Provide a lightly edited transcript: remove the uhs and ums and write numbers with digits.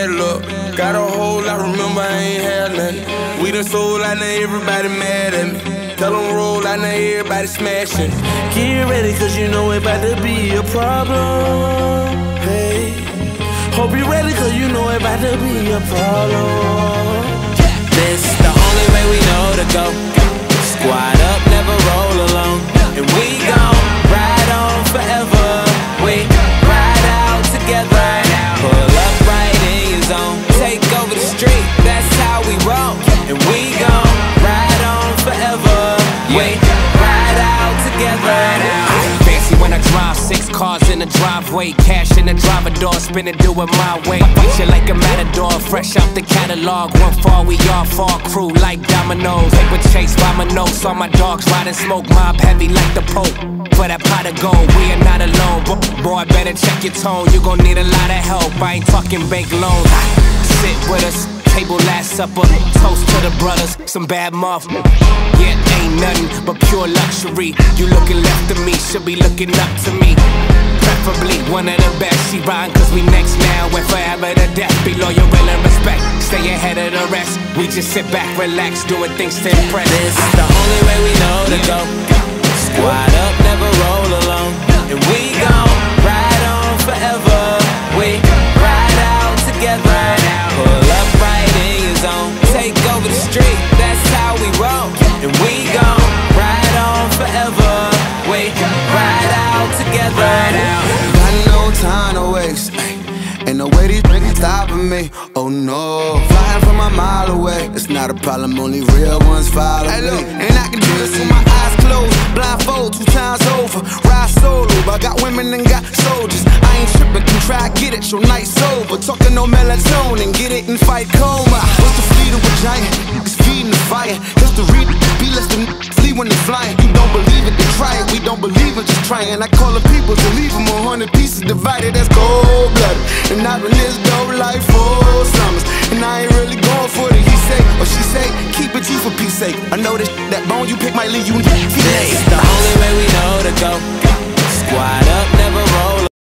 bad luck. Got a hole, I remember I ain't had nothing. We done sold, I know everybody mad at me. Tell them roll, I know everybody smashing. Get ready, cause you know it about to be a problem. Hey, hope you ready, cause you know it about to be a problem. This the only way we know to go. Squad up, never roll alone. And we gon' ride on forever. We ride out together. Pull up right in your zone. Take over the street, that's how we roll. And we gon' ride on forever. We ride out together. Fancy when I drive 6 cars in the driveway. Cash in the driver door, spin it, do it my way. Beat you like a matador, fresh out the catalog. One fall, we all fall, crew like dominoes. They were chased by my nose, saw my dogs riding smoke. Mob heavy like the Pope, for that pot of gold, we are not alone. Boy, better check your tone, you gon' need a lot of help. I ain't talking bank loans. Sit with us, table last supper. Toast to the brothers, some bad muff. Yeah, ain't nothing but pure luxury. You looking left of me, should be looking up to me. Preferably one of the best. She riding cause we next now, and forever to death. Be loyal, real, and respect. Stay ahead of the rest. We just sit back, relax, doing things to impress. This is the only way we know to go. Squad up, never roll alone. And we gon' ride on forever. We ride out together. Pull up right in your zone. Take over the street, that's how we roll. And we gon' ride on forever. We ride out together. Got no time to waste. Ain't no way these niggas stopping me. Oh no, flying from a mile away. It's not a problem, only real ones follow me. And I can do this with my eyes closed, blindfold 2 times over. Ride solo, I got women and got soldiers. I ain't tripping, can try get it, your night sober. Talking no melatonin, get it and fight coma. What's the fleet of a giant? It's feeding the fire. History be less than flee when they flying. You don't believe it, they try it. We don't believe it, just trying. I call the people to leave them 100 pieces divided. That's cold-blooded. And I've been this dope life for summers, and I ain't really going for the he say or she say. Keep it G for peace sake. I know that bone you pick might leave you in This is the only way we know to go. Squad up, never roll